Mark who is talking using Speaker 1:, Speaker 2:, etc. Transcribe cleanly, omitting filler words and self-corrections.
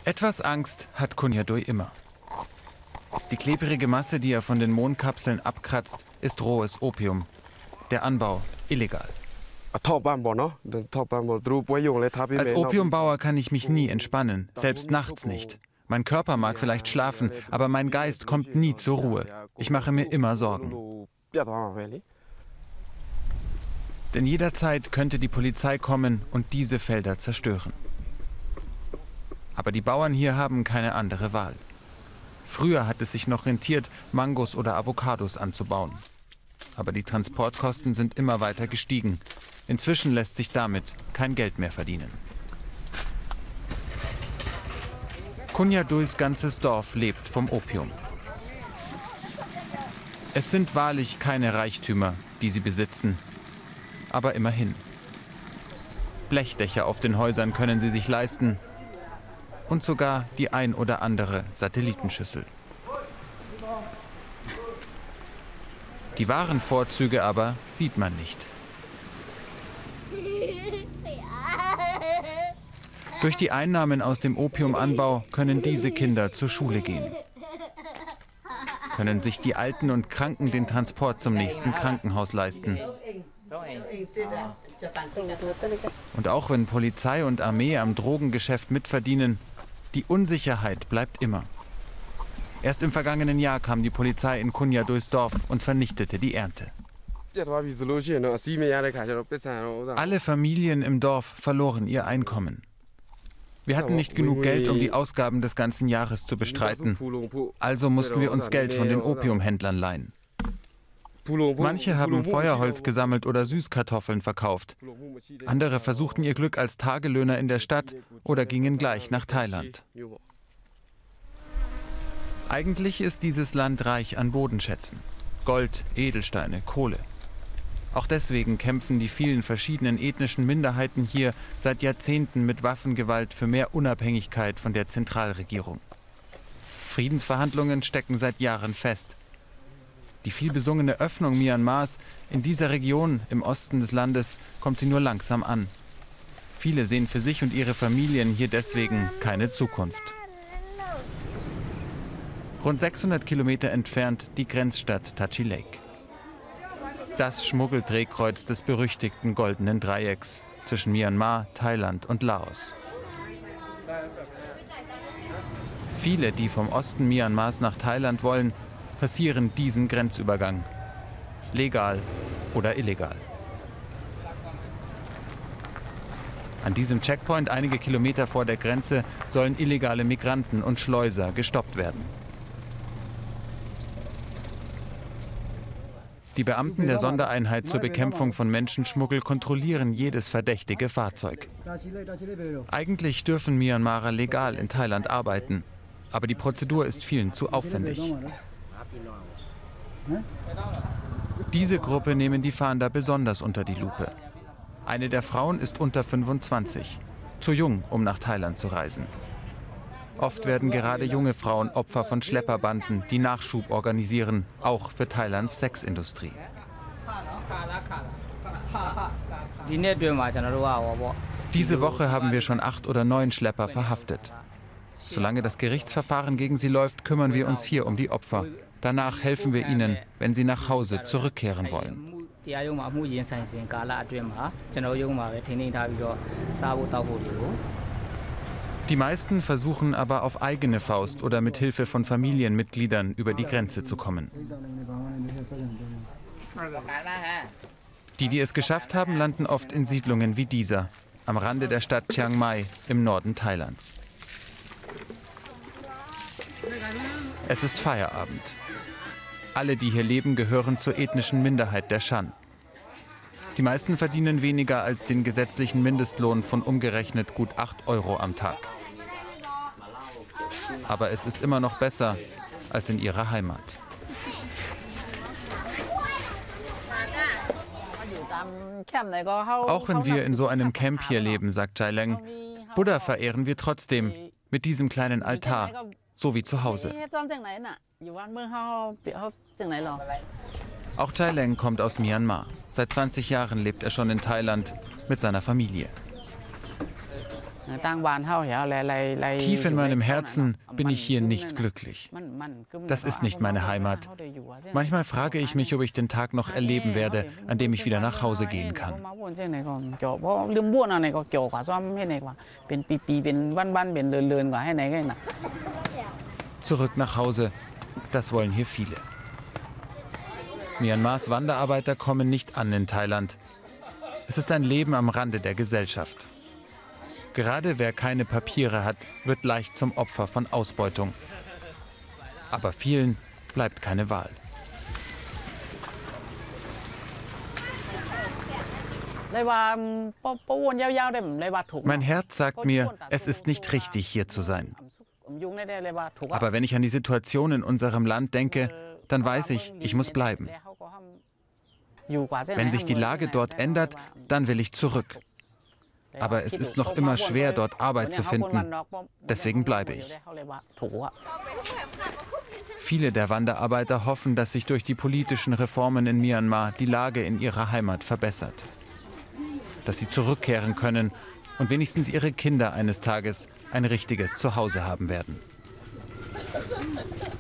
Speaker 1: Etwas Angst hat Kunyadui immer. Die klebrige Masse, die er von den Mondkapseln abkratzt, ist rohes Opium. Der Anbau illegal. Als Opiumbauer kann ich mich nie entspannen, selbst nachts nicht. Mein Körper mag vielleicht schlafen, aber mein Geist kommt nie zur Ruhe. Ich mache mir immer Sorgen. Denn jederzeit könnte die Polizei kommen und diese Felder zerstören. Aber die Bauern hier haben keine andere Wahl. Früher hat es sich noch rentiert, Mangos oder Avocados anzubauen. Aber die Transportkosten sind immer weiter gestiegen. Inzwischen lässt sich damit kein Geld mehr verdienen. Kunyaduis ganzes Dorf lebt vom Opium. Es sind wahrlich keine Reichtümer, die sie besitzen. Aber immerhin. Blechdächer auf den Häusern können sie sich leisten. Und sogar die ein oder andere Satellitenschüssel. Die wahren Vorzüge aber sieht man nicht. Durch die Einnahmen aus dem Opiumanbau können diese Kinder zur Schule gehen. Können sich die Alten und Kranken den Transport zum nächsten Krankenhaus leisten. Und auch wenn Polizei und Armee am Drogengeschäft mitverdienen, die Unsicherheit bleibt immer. Erst im vergangenen Jahr kam die Polizei in Kunyaduis Dorf und vernichtete die Ernte. Alle Familien im Dorf verloren ihr Einkommen. Wir hatten nicht genug Geld, um die Ausgaben des ganzen Jahres zu bestreiten. Also mussten wir uns Geld von den Opiumhändlern leihen. Manche haben Feuerholz gesammelt oder Süßkartoffeln verkauft. Andere versuchten ihr Glück als Tagelöhner in der Stadt oder gingen gleich nach Thailand. Eigentlich ist dieses Land reich an Bodenschätzen. Gold, Edelsteine, Kohle. Auch deswegen kämpfen die vielen verschiedenen ethnischen Minderheiten hier seit Jahrzehnten mit Waffengewalt für mehr Unabhängigkeit von der Zentralregierung. Friedensverhandlungen stecken seit Jahren fest. Die vielbesungene Öffnung Myanmars in dieser Region im Osten des Landes kommt sie nur langsam an. Viele sehen für sich und ihre Familien hier deswegen keine Zukunft. Rund 600 Kilometer entfernt die Grenzstadt Tachi Lake. Das Schmuggeldrehkreuz des berüchtigten Goldenen Dreiecks zwischen Myanmar, Thailand und Laos. Viele, die vom Osten Myanmars nach Thailand wollen, passieren diesen Grenzübergang. Legal oder illegal. An diesem Checkpoint, einige Kilometer vor der Grenze, sollen illegale Migranten und Schleuser gestoppt werden. Die Beamten der Sondereinheit zur Bekämpfung von Menschenschmuggel kontrollieren jedes verdächtige Fahrzeug. Eigentlich dürfen Myanmarer legal in Thailand arbeiten, aber die Prozedur ist vielen zu aufwendig. Diese Gruppe nehmen die Fahnder besonders unter die Lupe. Eine der Frauen ist unter 25, zu jung, um nach Thailand zu reisen. Oft werden gerade junge Frauen Opfer von Schlepperbanden, die Nachschub organisieren, auch für Thailands Sexindustrie. Diese Woche haben wir schon 8 oder 9 Schlepper verhaftet. Solange das Gerichtsverfahren gegen sie läuft, kümmern wir uns hier um die Opfer. Danach helfen wir ihnen, wenn sie nach Hause zurückkehren wollen. Die meisten versuchen aber auf eigene Faust oder mit Hilfe von Familienmitgliedern über die Grenze zu kommen. Die, die es geschafft haben, landen oft in Siedlungen wie dieser, am Rande der Stadt Chiang Mai im Norden Thailands. Es ist Feierabend. Alle, die hier leben, gehören zur ethnischen Minderheit der Shan. Die meisten verdienen weniger als den gesetzlichen Mindestlohn von umgerechnet gut 8 Euro am Tag. Aber es ist immer noch besser als in ihrer Heimat. Auch wenn wir in so einem Camp hier leben, sagt Chai Leng, Buddha verehren wir trotzdem mit diesem kleinen Altar, so wie zu Hause. Auch Chai Leng kommt aus Myanmar. Seit 20 Jahren lebt er schon in Thailand mit seiner Familie. Tief in meinem Herzen bin ich hier nicht glücklich. Das ist nicht meine Heimat. Manchmal frage ich mich, ob ich den Tag noch erleben werde, an dem ich wieder nach Hause gehen kann. Zurück nach Hause, das wollen hier viele. Myanmars Wanderarbeiter kommen nicht an in Thailand. Es ist ein Leben am Rande der Gesellschaft. Gerade wer keine Papiere hat, wird leicht zum Opfer von Ausbeutung. Aber vielen bleibt keine Wahl. Mein Herz sagt mir, es ist nicht richtig, hier zu sein. Aber wenn ich an die Situation in unserem Land denke, dann weiß ich, ich muss bleiben. Wenn sich die Lage dort ändert, dann will ich zurück. Aber es ist noch immer schwer, dort Arbeit zu finden. Deswegen bleibe ich. Viele der Wanderarbeiter hoffen, dass sich durch die politischen Reformen in Myanmar die Lage in ihrer Heimat verbessert. Dass sie zurückkehren können und wenigstens ihre Kinder eines Tages ein richtiges Zuhause haben werden.